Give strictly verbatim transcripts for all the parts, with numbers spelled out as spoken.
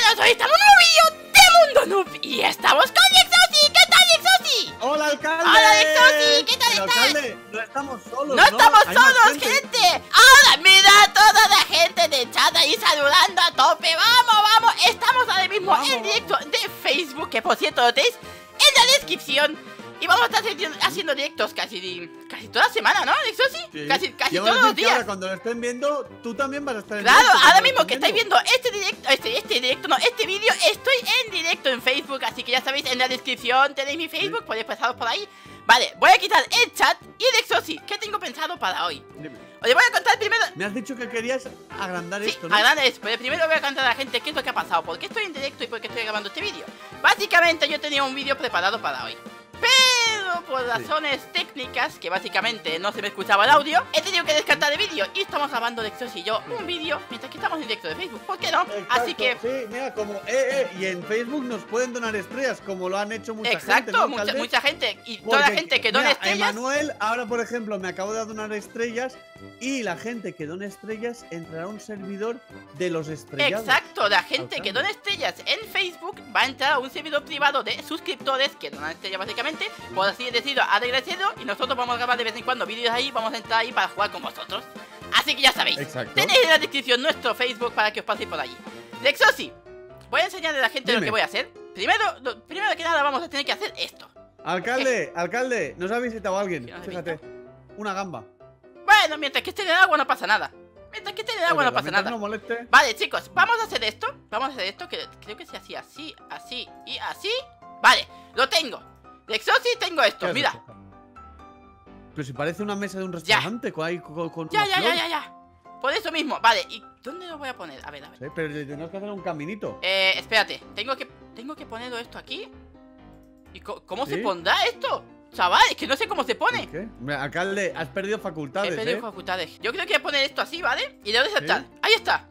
buenas, hoy estamos en un vídeo de Mundo Noob y estamos con Exosi. ¿Qué tal, Exosi? ¡Hola, alcalde! ¡Hola, Exosi! ¿Qué tal Pero, estás? alcalde, no estamos solos, ¡No, ¿no? estamos Hay más solos, gente! ¡Ahora mira a toda la gente de chat ahí saludando a tope! ¡Vamos, vamos! Estamos ahora mismo Vamos, en directo de Facebook, que por cierto lo tenéis en la descripción. Y vamos a estar haciendo directos casi, casi toda la semana, ¿no, Exosi? Sí. Casi, casi Y vamos a todos los decir que días. ahora, cuando lo estén viendo, tú también vas a estar en Claro, directo, ahora cuando mismo lo que estén estáis viendo este directo, este, este directo, no, este vídeo, estoy en directo en Facebook, así que ya sabéis, en la descripción tenéis mi Facebook, Sí. podéis pasaros por ahí. Vale, voy a quitar el chat y el Exosi, ¿qué tengo pensado para hoy? Dime. Os voy a contar primero. Me has dicho que querías agrandar Sí, esto, ¿no? agranda eso, pero primero voy a contar a la gente qué es lo que ha pasado, por qué estoy en directo y por qué estoy grabando este vídeo. Básicamente yo tenía un vídeo preparado para hoy, pero por razones técnicas, que básicamente no se me escuchaba el audio, he tenido que descartar el vídeo. Y estamos grabando de Exosi y yo un vídeo mientras que estamos en directo de Facebook, ¿por qué no? Exacto, Así que... sí, mira, como, eh, eh, y en Facebook nos pueden donar estrellas, como lo han hecho mucha Exacto, gente, ¿no, mucha, alcalde? mucha gente y toda la Porque, gente que dona mira, estrellas. Emanuel, ahora por ejemplo, me acabo de donar estrellas y la gente que dona estrellas entrará a un servidor de los estrellados. Exacto, la gente que Alcalde. dona estrellas en Facebook va a entrar a un servidor privado de suscriptores que donan estrellas básicamente, por así decirlo, agradecido, y nosotros vamos a grabar de vez en cuando vídeos ahí, vamos a entrar ahí para jugar con vosotros. Así que ya sabéis, Exacto. tenéis en la descripción nuestro Facebook para que os paséis por allí. Lexosi, voy a enseñarle a la gente Dime. lo que voy a hacer. Primero, lo- primero que nada vamos a tener que hacer esto. Alcalde, alcalde, nos ha visitado alguien. ¿Quién nos ha Fíjate, una gamba. Bueno, mientras que esté en el agua no pasa nada. Mientras que esté en el agua no pasa Mientras nada. no moleste. Vale, chicos, vamos a hacer esto. Vamos a hacer esto, que creo que se hacía así, así y así. Vale, lo tengo. De Exosi tengo ¿Qué esto, has mira. hecho? Pero si parece una mesa de un restaurante con, ahí, con, con Ya, una ya, flor. ya, ya, ya. Por eso mismo, vale, ¿y dónde lo voy a poner? A ver, a ver. Sí, pero le tenemos que hacer un caminito. Eh, espérate, tengo que, tengo que ponerlo esto aquí. ¿Y co- cómo se ¿Sí? pondrá esto? Chaval, es que no sé cómo se pone. ¿Qué? Mira, alcalde, has perdido facultades, He perdido ¿eh? facultades. Yo creo que voy a poner esto así, ¿vale? Y le doy a saltar. ¿Sí? Ahí está.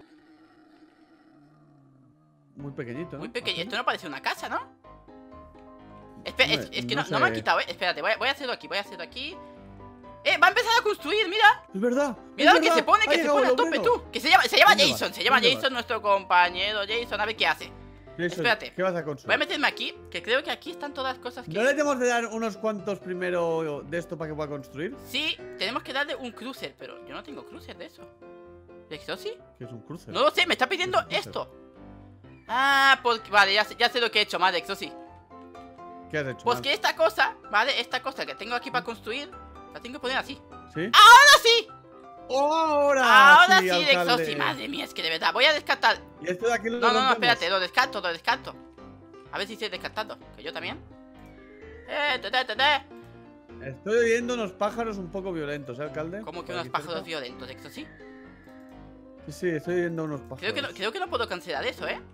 Muy pequeñito, ¿no? Muy pequeño. Esto Alcalde. no parece una casa, ¿no? Espera, es, Hombre, es que no no, no me ha sé. quitado, ¿eh? Espérate, voy a, voy a hacerlo aquí, voy a hacerlo aquí. ¡Eh! Va a empezar a construir, mira. Es verdad. Mira es lo que verdad. se pone, Ha que se llegado pone a el tope obrero. tú. Que se llama, se llama ¿Dónde Jason, vas? se llama ¿Dónde Jason, vas? nuestro compañero Jason, a ver qué hace. Jason, Espérate. ¿qué vas a construir? Voy a meterme aquí, que creo que aquí están todas las cosas que... ¿No le tenemos de dar unos cuantos primero de esto para que pueda construir? Sí, tenemos que darle un crucer, pero yo no tengo crucer de eso. ¿De Exosi? Que es un cruce. No lo sé, me está pidiendo Es un crucer. esto. Ah, porque... Vale, ya sé, ya sé lo que he hecho mal, de Exosi. ¿Qué has hecho? Pues mal? que esta cosa, ¿vale? Esta cosa que tengo aquí para construir, la tengo que poner así. ¿Sí? ¡Ahora sí! ¡Ahora! Ahora sí, de alcalde. Exosi. Madre mía, es que de verdad, voy a descartar. ¿Y esto de aquí lo No, no, no, rompemos? espérate, lo descarto, lo descarto. A ver si estoy descartando, que yo también. Eh, te, te, te, te. Estoy oyendo unos pájaros un poco violentos, ¿eh, alcalde? Como que Por unos aquí pájaros cerca. violentos, Exosi. Sí, sí, estoy oyendo unos pájaros. Creo que, no, creo que no puedo cancelar eso, ¿eh?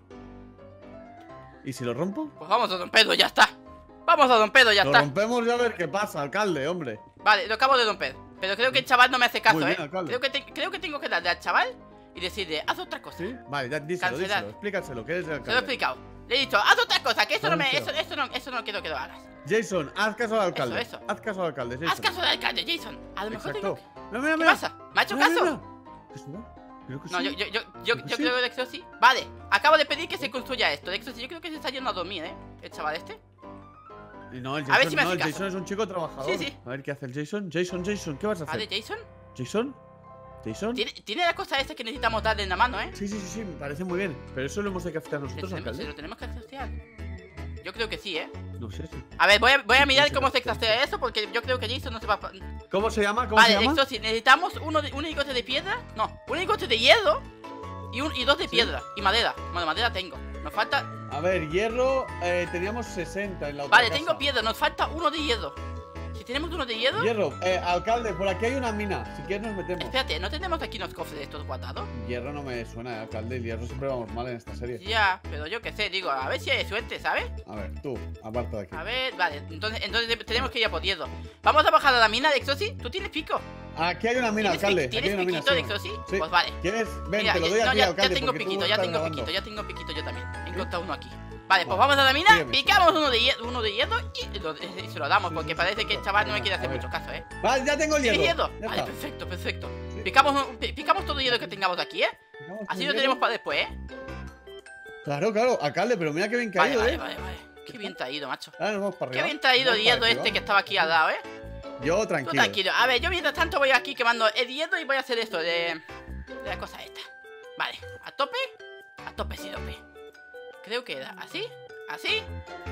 ¿Y si lo rompo? Pues vamos a romperlo, ya está. Vamos a romperlo, ya Lo está. rompemos y a ver qué pasa, alcalde, hombre. Vale, lo acabo de romper. Pero creo que el chaval no me hace caso, Muy bien, ¿eh? alcalde. Creo que, te- creo que tengo que darle al chaval y decirle, haz otra cosa. ¿Sí? Vale, ya, díselo, Cancelar. díselo, explícaselo, que eres el Se lo he alcalde. explicado. Le he dicho, haz otra cosa, que eso no me. Eso, Cancela. eso no, eso no quiero que lo hagas. Jason, haz caso al alcalde. Eso, eso. Haz caso al alcalde, Jason. Haz caso del alcalde, Jason. A lo mejor Exacto. tengo que... Mira, mira, ¿Qué mira. pasa? ¿Me ha hecho Mira, caso? mira. ¿Qué será? Creo que No, sí. yo, yo, yo, yo, Creo que yo sí. creo que Exosi. Vale, acabo de pedir que se construya esto. Exosi, yo creo que se está yendo a dormir, ¿eh? El chaval este. Y No, el A Jason, ver si me no, hace el caso. Jason es un chico trabajador. Sí, sí. A ver qué hace el Jason. Jason, Jason, ¿qué vas a hacer? Vale, Jason. ¿Jason? ¿Jason? Tiene, tiene la cosa esta que necesitamos darle en la mano, ¿eh? Sí, sí, sí, sí, me parece muy bien. Pero eso lo hemos de que hacer ¿Se, nosotros, tenemos, alcalde. se lo tenemos que craftear? Yo creo que sí, ¿eh? No sé si. A ver, voy a, voy a mirar se cómo se craftea. craftea eso porque yo creo que Jason no se va a... ¿Cómo se llama? ¿Cómo Vale, se llama? Exosi, necesitamos uno de, un lingote de piedra. No, un lingote de hierro y, un, y dos de Sí. piedra. Y madera. Bueno, madera tengo. Nos falta... A ver, hierro, eh, teníamos sesenta en la otra Vale, casa. tengo piedra. Nos falta uno de hierro. Si tenemos uno de hierro... Hierro, eh, alcalde, por aquí hay una mina. Si quieres nos metemos. Espérate, ¿no tenemos aquí unos cofres de estos guardados? Hierro no me suena, eh, alcalde. El hierro siempre vamos mal en esta serie. Ya, pero yo qué sé, digo, a ver si hay suerte, ¿sabes? A ver, tú, aparta de aquí. A ver, vale, entonces, entonces tenemos que ir a por hierro. Vamos a bajar a la mina de Exosi. ¿Tú tienes pico? Aquí hay una mina, ¿Tienes, alcalde. pi- Aquí hay ¿tienes una mina, piquito de sí. Exosi? Sí. Pues vale. ¿Quieres? Ven, Mira, te lo ya- doy a no, ti, ya, ya alcalde. tengo porque tú piquito, ya estás tengo grabando. piquito, ya tengo piquito yo también. He ¿Sí? encontrado uno aquí. Vale, pues Vale. vamos a la mina, Sígueme. picamos uno de, hierro, uno de hierro y, lo- y se lo damos, Sí, porque sí, parece sí, que el sí. chaval no me quiere A hacer ver. mucho caso, ¿eh? Vale, ya tengo el ¿Tienes hierro. hierro? Ya Vale, está. perfecto, perfecto. Sí. Picamos, pi- picamos todo el hierro que tengamos aquí, ¿eh? Picamos Así el lo hierro. tenemos para después, ¿eh? Claro, claro, alcalde, pero mira que bien Vale, caído, vale, ¿eh? vale, vale. Qué bien te ha ido, macho. Ahora nos vamos para arriba. Qué bien te ha ido Vamos el para hierro arriba. este que estaba aquí al lado, ¿eh? Yo Tú tranquilo. tranquilo. A ver, yo mientras tanto voy aquí quemando el hierro y voy a hacer esto de... de la cosa esta. Vale, a tope. A tope, sí, tope. Creo que era así, así,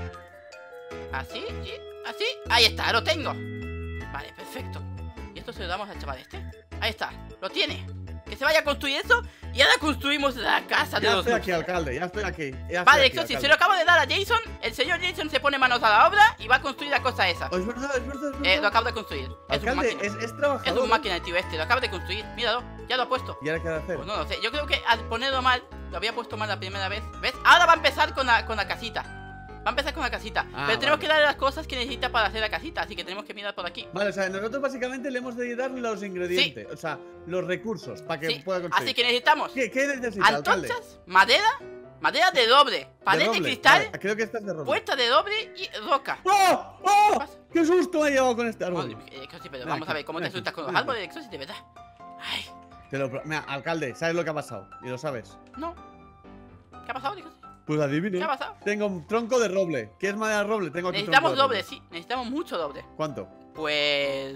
así y así. Ahí está, lo tengo. Vale, perfecto. Y esto se lo damos al chaval este. Ahí está, lo tiene. Que se vaya a construir eso. Y ahora construimos la casa de Ya los estoy noobs. aquí, alcalde, ya estoy aquí. Ya Vale, estoy aquí, eso sí, alcalde. se lo acabo de dar a Jason. El señor Jason se pone manos a la obra y va a construir la cosa esa. Oh, es verdad, es verdad, es verdad. Eh, lo acabo de construir. Es un Alcalde, máquina. es, es Es trabajador. un máquina el tío este, lo acabo de construir. Míralo, ya lo ha puesto. ¿Y ahora qué ha de hacer? Pues no lo sé, yo creo que al ponerlo mal, lo había puesto mal la primera vez. ¿Ves? Ahora va a empezar con la, con la casita. Va a empezar con la casita. Ah, pero tenemos vale. que darle las cosas que necesita para hacer la casita. Así que tenemos que mirar por aquí. Vale, o sea, nosotros básicamente le hemos de dar los ingredientes, o sea, los recursos para que Sí, pueda conseguir. así que necesitamos ¿Qué, qué necesita, alcalde? antorchas, madera, madera de doble, pared de, roble. cristal, Vale, creo que esta es de roble. puerta de doble y roca. ¡Oh! ¡Oh! pasa? ¡Qué susto me he llevado con este árbol! Madre mía, Exosi, pero Ven vamos aquí, a ver cómo ven te aquí, asustas con los ven aquí. árboles de Exosi, de verdad. Ay, Te lo pro- Mira, alcalde, ¿sabes lo que ha pasado? Y lo sabes. no. ¿Qué ha pasado, Exosi? Pues ¿Qué adivine. ha pasado? Tengo un tronco de roble. ¿Qué es madera de roble? Tengo aquí Necesitamos tronco de doble, sí, necesitamos mucho doble. ¿Cuánto? Pues...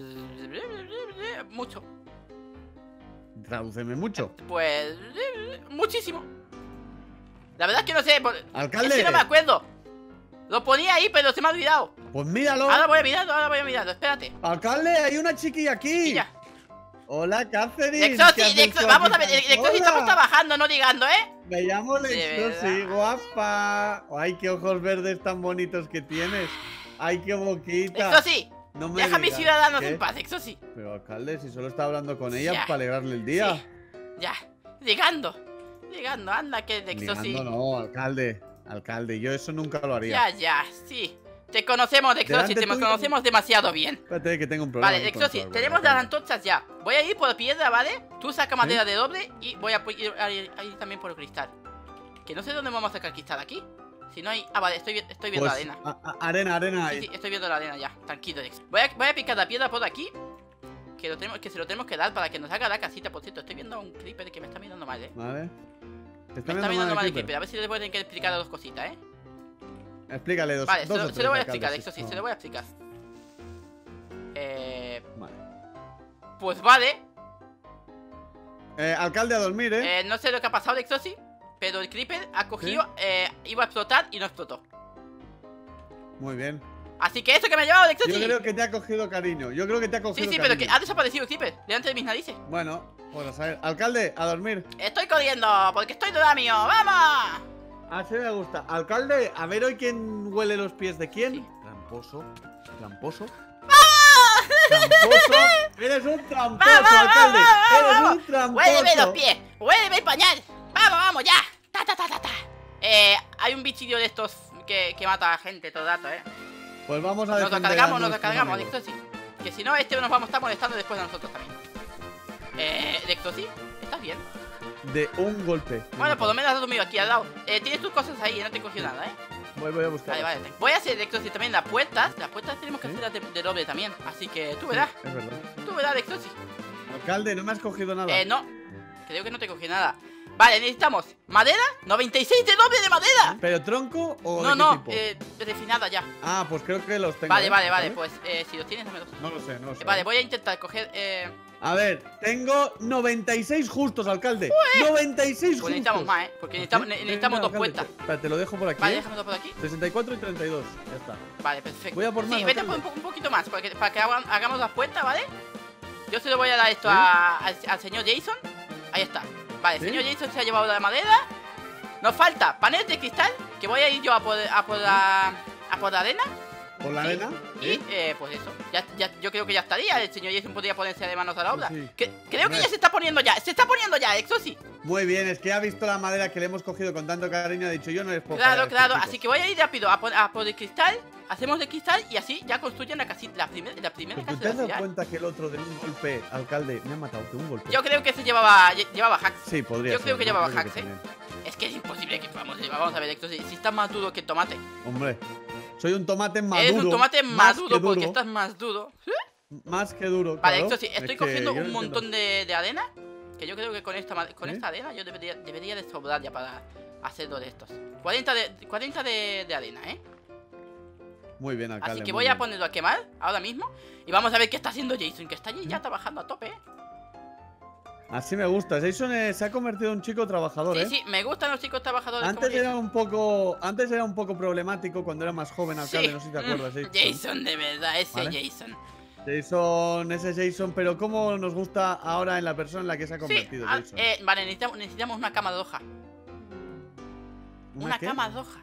mucho. Tradúceme mucho. Pues... muchísimo. La verdad es que no sé, por... Alcalde. es que no me acuerdo. Lo ponía ahí, pero se me ha olvidado. Pues míralo. Ahora voy a mirarlo, ahora voy a mirarlo, espérate. Alcalde, hay una chiquilla aquí. Mira. Hola, Catherine. Lexosi, ¿qué haces Lexosi, tú vamos aquí a ver, tan Lexosi, sola? estamos trabajando, no ligando, ¿eh? Me llamo De Lexosi, verdad. guapa. Ay, qué ojos verdes tan bonitos que tienes. Ay, qué boquita. Lexosi, No me deja a mis digas. ciudadanos ¿Qué? en paz, Lexosi. Pero alcalde, si solo está hablando con ella Ya. para alegrarle el día. Sí, ya, ligando. Ligando, anda, que Lexosi. Ligando no, alcalde. Alcalde, yo eso nunca lo haría. Ya, ya, sí. Te conocemos, Lexosi, Delante te tuyo. conocemos demasiado bien. Espérate que tengo un problema. Vale, aquí con Lexosi, tu árbol, tenemos las alcalde. antorchas ya. Voy a ir por piedra, ¿vale? Tú saca madera de doble y voy a pu- ir, a ir- a ir también por cristal. Que no sé dónde vamos a sacar cristal aquí. Si no hay... Ah, vale, estoy, vi- estoy viendo Pues, la arena. a- a- arena, arena. Sí, sí, estoy viendo la arena ya. Tranquilo, Lex. Voy a, voy a picar la piedra por aquí. Que, lo tenemos, que se lo tenemos que dar para que nos haga la casita, por cierto. Estoy viendo a un creeper que me está mirando mal, ¿eh? Vale. Te Me está mirando mal mal el el creeper. A ver si le voy a tener que explicar dos cositas, ¿eh? Explícale dos, Vale, dos se o lo, se tres, lo voy a alcalde, explicar, sí. eso sí, No. se lo voy a explicar. Eh... Vale. Pues vale. Eh, alcalde, a dormir, ¿eh? Eh, no sé lo que ha pasado, Lexosi, pero el creeper ha cogido, eh, iba a explotar y no explotó. Muy bien. Así que eso que me ha llevado, Lexosi. Yo creo que te ha cogido cariño. Yo creo que te ha Sí, cogido sí, cariño. pero que ha desaparecido el creeper delante de mis narices. Bueno, pues a saber. Alcalde, a dormir. Estoy corriendo porque estoy de mío. ¡Vamos! Así me gusta. Alcalde, a ver hoy quién huele los pies de quién. Sí. Tramposo. Tramposo. ¡Vamos! Tramposo. Eres un tramposo, ¡Vamos, vamos, alcalde. vamos, Eres vamos! un tramposo. ¡Huéleme los pies! ¡Huéleme el pañal! ¡Vamos, vamos, ya! ¡Ta, ta, ta, ta, ta! Eh, hay un bichillo de estos que, que mata a gente todo el rato, ¿eh? Pues vamos a Nos lo defender a cargamos, nos lo nuestros cargamos, amigos. Lexosi. Que si no, este nos vamos a estar molestando después de nosotros también. Eh, Lexosi, ¿estás bien? De un golpe. Bueno, por lo menos has dormido aquí al lado. Eh, tienes tus cosas ahí, no te he cogido nada, ¿eh? Voy, voy a buscar. Vale, vale. Voy a hacer, Lexosi, también las puertas. Las puertas tenemos que ¿Sí? hacerlas de, de doble también. Así que tú verás, Es verdad. tú verás, Lexosi. Alcalde, no me has cogido nada. Eh, no. Creo que no te cogí nada. Vale, necesitamos madera, noventa y seis de doble de madera. ¿Pero tronco o No, de qué no, tipo? eh, refinada ya. Ah, pues creo que los tengo. Vale, ¿eh? vale, vale, ¿Sabes? pues eh, si los tienes, dame dos. No lo sé, no lo sé. Eh, vale, voy a intentar coger, eh... A ver, tengo noventa y seis justos, alcalde. noventa y seis Pues justos. necesitamos más, ¿eh? Porque necesitamos, ne- ¿Sí? necesitamos Venga, dos alcalde, puertas. te- espera, te lo dejo por aquí. Vale, ¿eh? déjamelo por aquí. sesenta y cuatro y treinta y dos. Ya está. Vale, perfecto. Voy a por más, Sí, vete por alcalde. un, po- un poquito más para que, para que hagan- hagamos las puertas, ¿vale? Yo se lo voy a dar esto ¿Sí? a- al, al señor Jason. Ahí está. Vale, el ¿Sí? señor Jason se ha llevado la madera. Nos falta paneles de cristal, que voy a ir yo a por, a por, la, a por la arena. ¿Por la Sí. arena? Y, ¿Sí? eh, pues eso. Ya, ya, yo creo que ya estaría. El señor Jason podría ponerse de manos a la obra. Pues sí. Que- creo que Hombre. ya se está poniendo ya. Se está poniendo ya, Exosi. Muy bien, es que ha visto la madera que le hemos cogido con tanto cariño. Ha dicho, yo no les puedo Claro, fallar a estos claro. chicos. Así que voy a ir rápido a por, a por el cristal. Hacemos de cristal y así ya construyen la casita. La, primer, la primera ¿Pero tú casa te de has la dado ciudad. cuenta que el otro de un golpe, alcalde, me ha matado de un golpe? Yo creo que se llevaba, lle- llevaba hacks. Sí, podría yo ser, creo que yo llevaba creo que hacks, ¿eh? también. Es que es imposible que podamos llevar. Vamos a ver, Héctor, si, si está más duro que el tomate. Hombre, soy un tomate maduro. Eres un tomate más más que duro porque duro, estás más duro. Más que duro, Vale, claro. Héctor, sí, Es estoy que cogiendo yo no un montón entiendo. de, de arena. Que yo creo que con esta, ma- con ¿Sí? esta arena yo debería, debería de sobrar ya para hacer dos de estos. cuarenta de, cuarenta de, de arena, ¿eh? Muy bien, alcalde. Así que muy voy a bien. ponerlo a quemar ahora mismo. Y vamos a ver qué está haciendo Jason, que está allí ya trabajando a tope, ¿eh? Así me gusta. Jason eh, se ha convertido en un chico trabajador, Sí, ¿eh? sí, me gustan los chicos trabajadores. Antes como era Jason. un poco, antes era un poco problemático cuando era más joven, alcalde. Sí. No sé si te acuerdas, Jason. Jason, de verdad, ese ¿Vale? Jason. Jason, ese Jason, pero cómo nos gusta ahora en la persona en la que se ha Sí, convertido, ah, Jason. eh, vale, necesitamos, necesitamos una cama de hoja. Una qué? cama de hoja.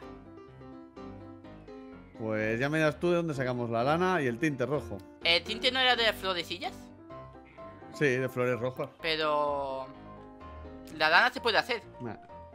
Pues ya me dirás tú de dónde sacamos la lana y el tinte rojo. ¿El tinte no era de florecillas? Sí, de flores rojas. Pero... la lana se puede hacer. Nah.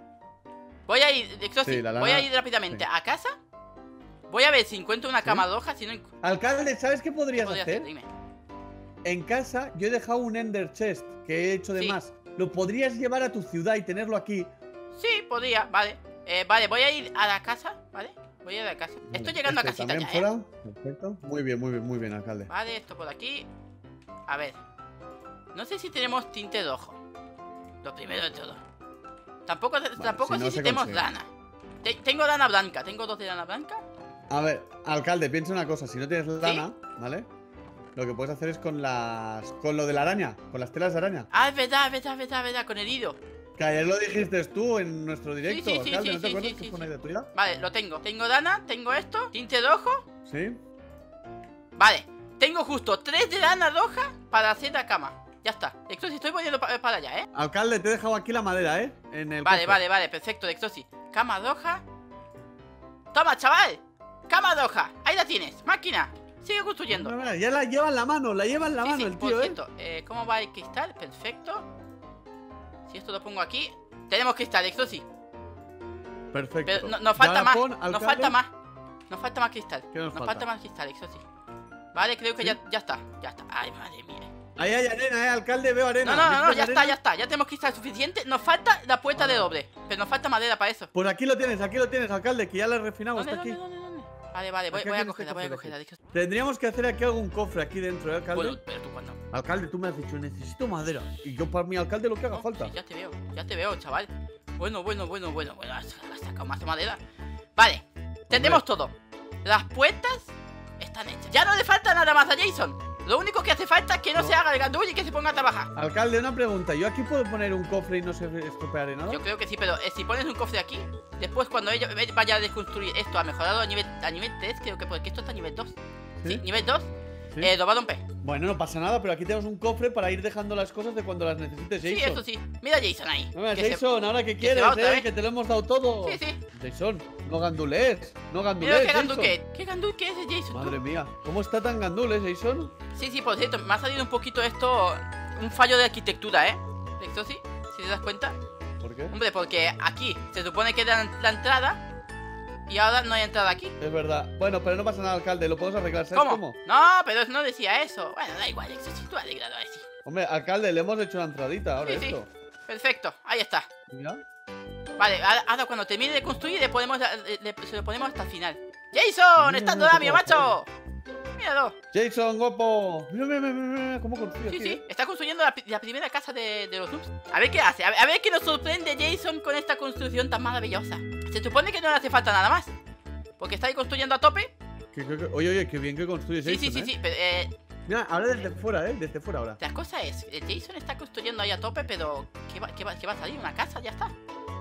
Voy a ir, esto sí, Sí, la voy a lana- ir rápidamente sí. a casa. Voy a ver si encuentro una ¿Sí? cama de hojas, si no... encu- Alcalde, ¿sabes qué ¿qué podrías podría hacer? hacer? Dime. En casa yo he dejado un Ender Chest que he hecho de Sí. más. Lo podrías llevar a tu ciudad y tenerlo aquí. Sí, podría, vale. Eh, vale, voy a ir a la casa, ¿vale? Voy a ir a la casa. Estoy Vale, llegando este a casita también ya, ¿eh? fuera. Perfecto. Muy bien, muy bien, muy bien, alcalde. Vale, esto por aquí. A ver. No sé si tenemos tinte de ojo. Lo primero de todo. Tampoco, tampoco si no sé si se tenemos consigue. lana. Te- tengo lana blanca, tengo dos de lana blanca. A ver, alcalde, piensa una cosa. Si no tienes lana, ¿vale? Lo que puedes hacer es con las. Con lo de la araña, con las telas de araña. Ah, es verdad, es verdad, es verdad, es verdad, con el hilo. Que ayer lo dijiste tú en nuestro directo, sí, sí, alcalde. sí, ¿No te sí, acuerdas sí, que sí, fue una sí. idea tuya? Vale, lo tengo. Tengo lana, tengo esto, tinte de ojo. Sí. Vale, tengo justo tres de lana roja para hacer la cama. Ya está. Exosi, estoy poniendo pa- para allá, ¿eh? Alcalde, te he dejado aquí la madera, ¿eh? En el Vale, cofre. vale, vale, perfecto, Exosi. Cama roja. Toma, chaval. Cama roja. Ahí la tienes, máquina. Sigue construyendo. Mira, mira, ya la lleva en la mano, la lleva en la Sí, mano sí, el por tío, ¿eh? cierto, eh, ¿cómo va el cristal? Perfecto. Si esto lo pongo aquí, tenemos cristal, Exosi. Perfecto. Pero no- nos Y falta ahora más, pon, nos alcalde, falta más. Nos falta más cristal. ¿Qué nos falta? falta más cristal, Exosi. Vale, creo que ¿Sí? ya, ya está. Ya está. Ay, madre mía. Ahí hay arena, ¿eh? Alcalde, veo arena. No, no, no, no, ¿Necesitas ya está, arena? ya está. Ya tenemos cristal suficiente. Nos falta la puerta de doble. Pero nos falta madera para eso. Pues aquí lo tienes, aquí lo tienes, alcalde, que ya la he refinado, ¿Dónde, está aquí. dónde, dónde, dónde? Vale, vale, voy, Aquí, voy aquí a en este cogerla, voy a cofre de cogerla. aquí. Exosi. Tendríamos que hacer aquí algún cofre aquí dentro, ¿eh, alcalde? Bueno, pero tú cuando. Alcalde, tú me has dicho, necesito madera. Y yo para mi alcalde lo que haga No, falta. sí, ya te veo, ya te veo, chaval. Bueno, bueno, bueno, bueno, bueno. Has, has sacado más de madera. Vale, tenemos todo. Las puertas están hechas. Ya no le falta nada más a Jason. Lo único que hace falta es que no, No. se haga el gandul y que se ponga a trabajar. Alcalde, una pregunta. ¿Yo aquí puedo poner un cofre y no se estropearé nada? Yo creo que sí, pero eh, si pones un cofre aquí, después cuando ella eh, vaya a desconstruir esto, ha mejorado a nivel, a nivel tres, creo que porque esto está a nivel dos. Sí, ¿Sí? nivel dos, ¿Sí? eh, lo va a romper. Bueno, no pasa nada, pero aquí tenemos un cofre para ir dejando las cosas de cuando las necesites, Jason. Sí, eso sí. Mira a Jason ahí. No, mira, que se- Jason, ahora que se quieres, va otra eh, vez. que te lo hemos dado todo. Sí, sí. Jason, no gandules, no Mira gandules, qué gandul Jason. que es. ¿Qué gandul que es de Jason? tú? Madre mía, ¿cómo está tan gandules, Jason? Sí, sí, por cierto, me ha salido un poquito esto, un fallo de arquitectura, ¿eh? Esto sí, si te das cuenta. ¿Por qué? Hombre, porque aquí se supone que era la entrada y ahora no hay entrada aquí. Es verdad. Bueno, pero no pasa nada, alcalde, lo podemos arreglar, ¿sabes ¿Cómo? cómo? No, pero no decía eso. Bueno, da igual, eso sí, tú arreglado así. Hombre, alcalde, le hemos hecho la entradita ahora Sí, sí. esto. Perfecto, ahí está. Mira. Vale, ahora, ahora cuando termine de construir le ponemos, le- le- se lo ponemos hasta el final. ¡Jason! Mira, ¡Está mira, Doramio, qué macho! Míralo. Jason, guapo. Mira, mira, mira, mira, mira cómo construye Sí, aquí, sí, ¿eh? está construyendo la, pri- la primera casa de, de los noobs. A ver qué hace, a ver, a ver qué nos sorprende Jason con esta construcción tan maravillosa. Se supone que no le hace falta nada más, porque está ahí construyendo a tope. Que- que- que- Oye, oye, qué bien que construye Sí, Jason, sí, sí, ¿eh? sí, pero eh, Mira, ahora desde fuera, ¿eh? Desde fuera ahora. la cosa es, eh, Jason está construyendo ahí a tope, pero ¿qué va, qué va, qué va a salir? ¿Una casa? Ya está.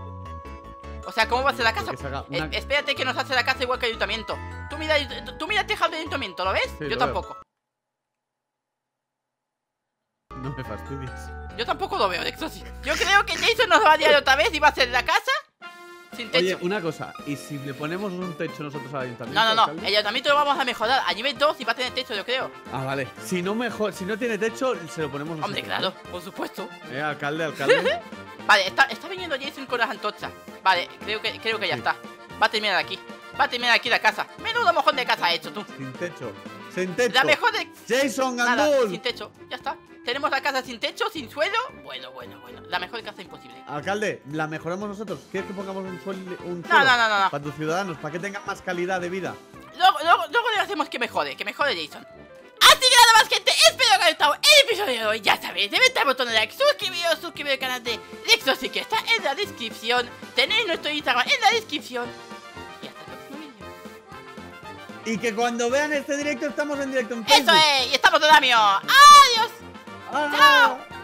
O sea, ¿cómo va a ser la casa? Que se haga Eh, una- espérate que nos hace la casa igual que el ayuntamiento. Tú mira, tú mira el tejado del ayuntamiento, ¿lo ves? Sí, Yo lo tampoco. No me fastidies. Yo tampoco lo veo, de eso sí. Yo creo que Jason nos va a liar otra vez y va a hacer la casa sin techo. Oye, una cosa. ¿Y si le ponemos un techo nosotros al ayuntamiento? No, no, no. alcalde? El ayuntamiento lo vamos a mejorar a nivel dos y va a tener techo, yo creo. Ah, vale. Si no mejor, si no tiene techo, se lo ponemos nosotros. Hombre, claro, por supuesto. Eh, alcalde, alcalde. Vale, está, está viniendo Jason con las antorchas. Vale, creo que, creo que ya Sí. está. Va a terminar aquí. Va a terminar aquí la casa. Menudo mojón de casa ha hecho tú. Sin techo. Sin techo. La mejor de... Jason Nada, Gandul. sin techo. Ya está. Tenemos la casa sin techo, sin suelo. Bueno, bueno, bueno. La mejor casa imposible. Alcalde, la mejoramos nosotros. ¿Quieres que pongamos un suelo? Un No, suelo no, no, no, no. Para tus ciudadanos, para que tengan más calidad de vida. Luego, luego, luego le hacemos que mejore, que mejore Jason. Así nada más, gente, espero que os haya gustado el episodio de hoy. Ya sabéis, reventar el botón de like, suscribiros, suscribiros al canal de Lexosy, que está en la descripción. Tenéis nuestro Instagram en la descripción. Y hasta el próximo vídeo. Y que cuando vean este directo, estamos en directo en Facebook. Eso es, y estamos de Damio. Adiós. ¡Ah! Chao.